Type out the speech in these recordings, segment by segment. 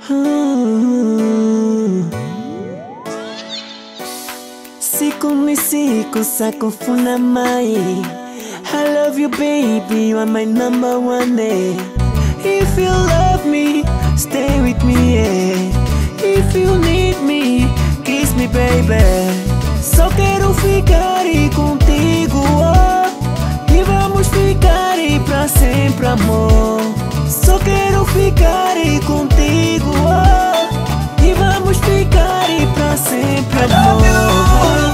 Siku ni siku sako funa mai. I love you baby, you are my number one day. If you love me, stay with me, yeah. If you need me, kiss me baby. Só quero ficar aí contigo, oh. E vamos ficar aí pra sempre, amor. Só quero ficar aí contigo, oh. E vamos ficar aí pra sempre, amor.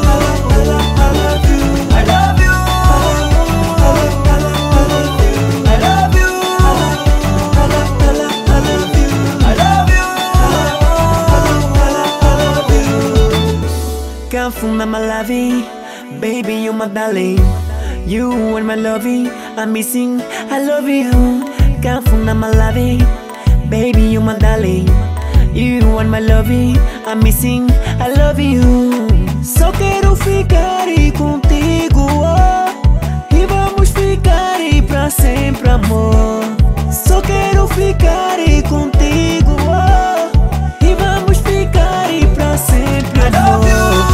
Come from my loving, baby you my darling. You are my loving, I'm missing, I love you. Come from my loving, baby you my darling. You are my loving, I'm missing, I love you. Só quero ficar aí contigo, oh. E vamos ficar aí pra sempre, amor. Só quero ficar aí contigo, oh. E vamos ficar aí pra sempre, amor.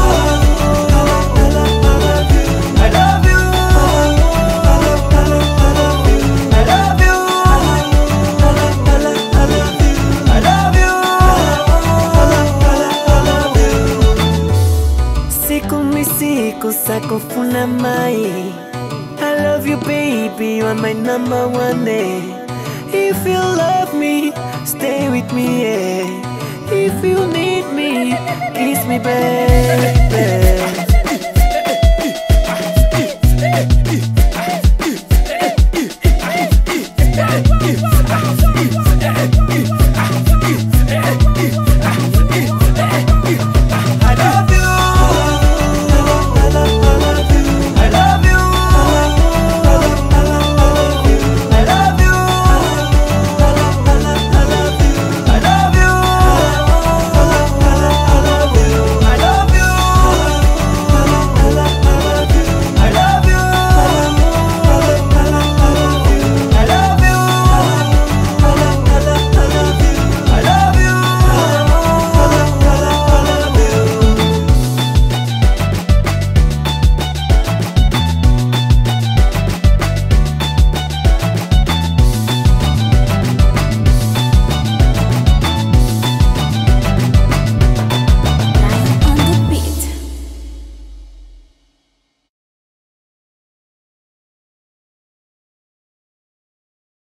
Siku sako funa mai. I love you baby, you are my number one day. If you love me, stay with me, yeah. If you need me, kiss me baby.